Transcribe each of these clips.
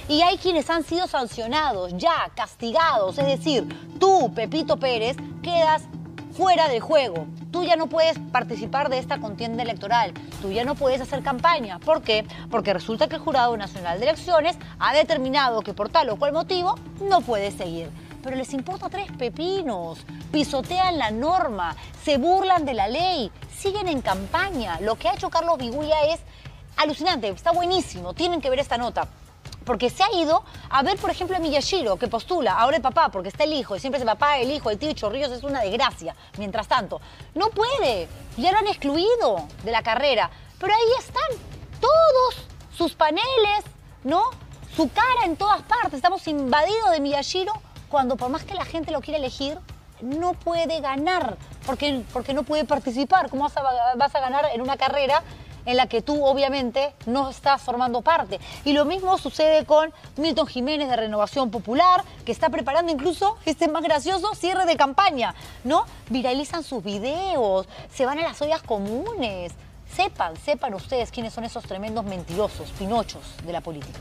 Y hay quienes han sido sancionados, ya castigados. Es decir, tú, Pepito Pérez, quedas fuera del juego. Tú ya no puedes participar de esta contienda electoral. Tú ya no puedes hacer campaña. ¿Por qué? Porque resulta que el Jurado Nacional de Elecciones ha determinado que por tal o cual motivo no puedes seguir. Pero les importa tres pepinos, pisotean la norma, se burlan de la ley, siguen en campaña. Lo que ha hecho Carlos Vigulla es alucinante, está buenísimo, tienen que ver esta nota. Porque se ha ido a ver, por ejemplo, a Miyashiro, que postula, ahora el papá, porque está el hijo, y siempre es el papá, el hijo, el tío Chorrillos, es una desgracia. Mientras tanto, no puede, ya lo han excluido de la carrera. Pero ahí están todos sus paneles, ¿no? Su cara en todas partes. Estamos invadidos de Miyashiro, cuando por más que la gente lo quiera elegir, no puede ganar, porque no puede participar. ¿Cómo vas a ganar en una carrera en la que tú obviamente no estás formando parte? Y lo mismo sucede con Milton Jiménez de Renovación Popular, que está preparando incluso, este es más gracioso, cierre de campaña, ¿no? Viralizan sus videos, se van a las ollas comunes. Sepan ustedes quiénes son esos tremendos mentirosos, pinochos de la política.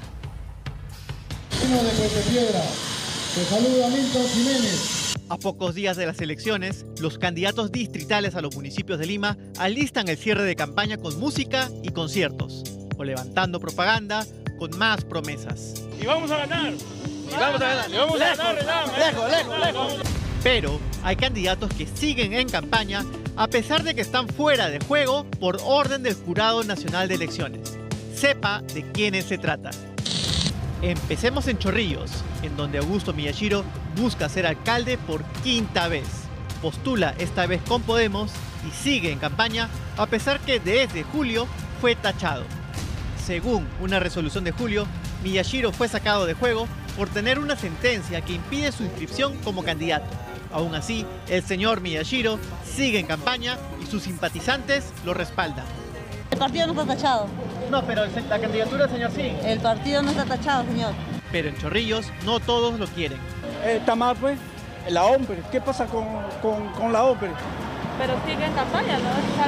De Puente Piedra, te saluda Milton Jiménez. A pocos días de las elecciones, los candidatos distritales a los municipios de Lima alistan el cierre de campaña con música y conciertos, o levantando propaganda con más promesas. Y vamos a ganar. Y vamos a ganar. Y vamos a ganar. Lejos. Pero hay candidatos que siguen en campaña a pesar de que están fuera de juego por orden del Jurado Nacional de Elecciones. Sepa de quiénes se trata. Empecemos en Chorrillos, en donde Augusto Miyashiro busca ser alcalde por quinta vez. Postula esta vez con Podemos y sigue en campaña a pesar que desde julio fue tachado. Según una resolución de julio, Miyashiro fue sacado de juego por tener una sentencia que impide su inscripción como candidato. Aún así, el señor Miyashiro sigue en campaña y sus simpatizantes lo respaldan. El partido no está tachado. No, pero la candidatura, señor, sí. El partido no está tachado, señor. Pero en Chorrillos no todos lo quieren. Está mal, pues, la ópera. ¿Qué pasa con la ópera? Pero sigue en campaña, ¿no? Es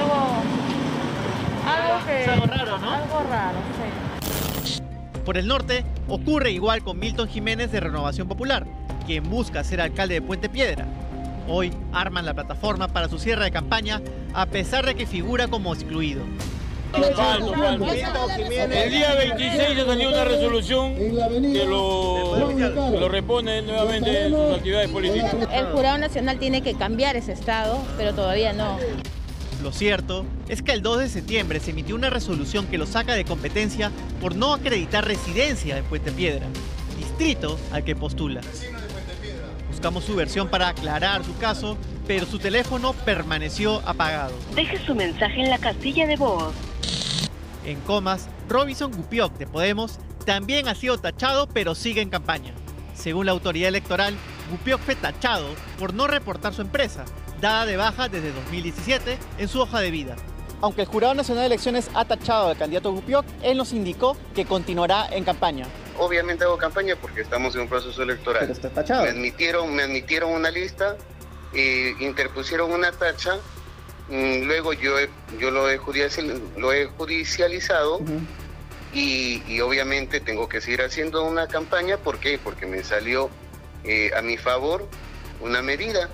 algo raro, ¿no? Algo raro, sí. Por el norte, ocurre igual con Milton Jiménez de Renovación Popular, quien busca ser alcalde de Puente Piedra. Hoy arman la plataforma para su cierre de campaña, a pesar de que figura como excluido. Falso. El día 26 ya salió una resolución que lo repone nuevamente en sus actividades políticas. El Jurado Nacional tiene que cambiar ese estado, pero todavía no. Lo cierto es que el 2 de septiembre se emitió una resolución que lo saca de competencia por no acreditar residencia en Puente Piedra, distrito al que postula. Buscamos su versión para aclarar su caso, pero su teléfono permaneció apagado. Deje su mensaje en la casilla de voz. En Comas, Robinson Gupioc de Podemos también ha sido tachado, pero sigue en campaña. Según la autoridad electoral, Gupioc fue tachado por no reportar su empresa, dada de baja desde 2017 en su hoja de vida. Aunque el Jurado Nacional de Elecciones ha tachado al candidato Gupioc, él nos indicó que continuará en campaña. Obviamente hago campaña porque estamos en un proceso electoral. Pero está tachado. Me admitieron una lista, interpusieron una tacha, luego yo lo he judicializado. Y obviamente tengo que seguir haciendo una campaña. ¿Por qué? Porque me salió a mi favor una medida.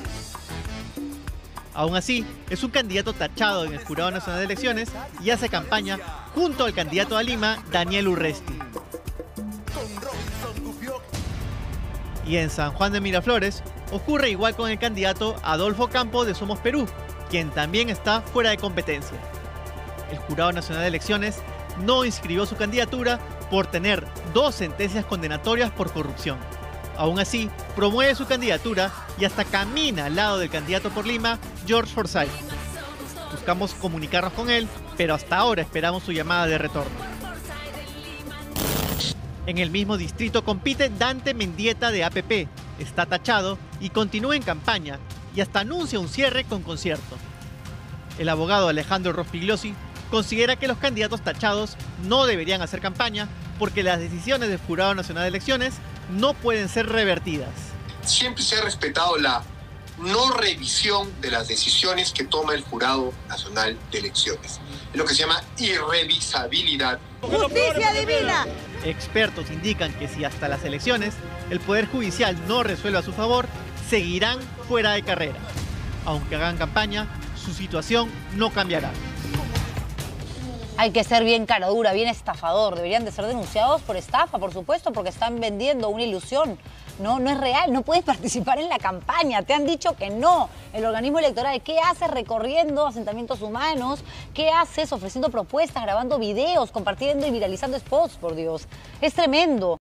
Aún así, es un candidato tachado en el Jurado Nacional de Elecciones y hace campaña junto al candidato a Lima, Daniel Urresti. Y en San Juan de Miraflores ocurre igual con el candidato Adolfo Campo de Somos Perú, quien también está fuera de competencia. El Jurado Nacional de Elecciones no inscribió su candidatura por tener 2 sentencias condenatorias por corrupción. Aún así, promueve su candidatura y hasta camina al lado del candidato por Lima, George Forsyth. Buscamos comunicarnos con él, pero hasta ahora esperamos su llamada de retorno. En el mismo distrito compite Dante Mendieta de APP, está tachado y continúa en campaña y hasta anuncia un cierre con concierto. El abogado Alejandro Rospigliosi considera que los candidatos tachados no deberían hacer campaña porque las decisiones del Jurado Nacional de Elecciones no pueden ser revertidas. Siempre se ha respetado la no revisión de las decisiones que toma el Jurado Nacional de Elecciones. Es lo que se llama irrevisabilidad. ¡Justicia divina! Expertos indican que si hasta las elecciones el Poder Judicial no resuelve a su favor, seguirán fuera de carrera. Aunque hagan campaña, su situación no cambiará. Hay que ser bien cara dura, bien estafador. Deberían de ser denunciados por estafa, por supuesto, porque están vendiendo una ilusión. No es real, no puedes participar en la campaña. Te han dicho que no. El organismo electoral, ¿qué haces recorriendo asentamientos humanos? ¿Qué haces ofreciendo propuestas, grabando videos, compartiendo y viralizando spots? Por Dios, es tremendo.